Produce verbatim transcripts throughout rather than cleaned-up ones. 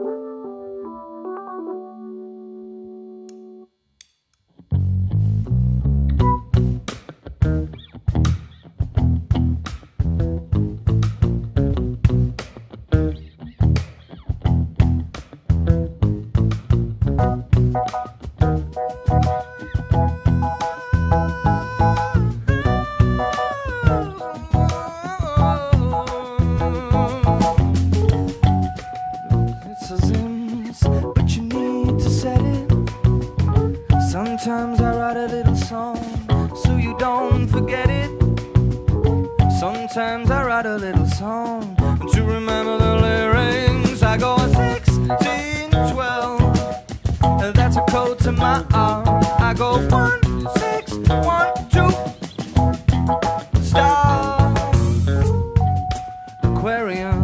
Sometimes I write a little song so you don't forget it. Sometimes I write a little song to remember the lyrics. I go sixteen, twelve, that's a code to my arm. I go one, six, one, two, star, Aquarium,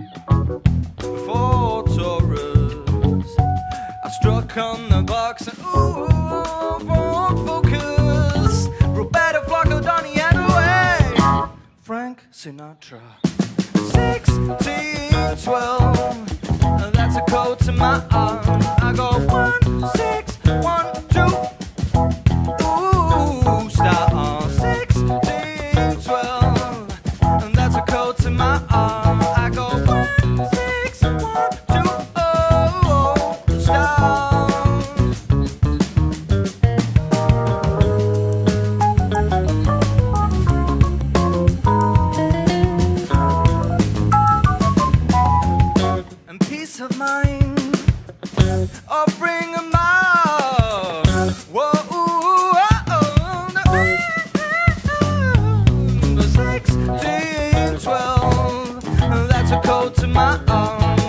before Taurus. I struck on the box and ooh, focus. Roberta Flaco, Donny Hathaway, Frank Sinatra. Sixteen, twelve, that's a code to my arm. I go one, six, one, two, ooh, star. Sixteen, twelve, that's a code to my arm. I go one, six, one, two, oh, star. And peace of mind, oh, bring 'em out. Whoa, oh, oh, no. Sixteen, twelve, that's a code to my arm.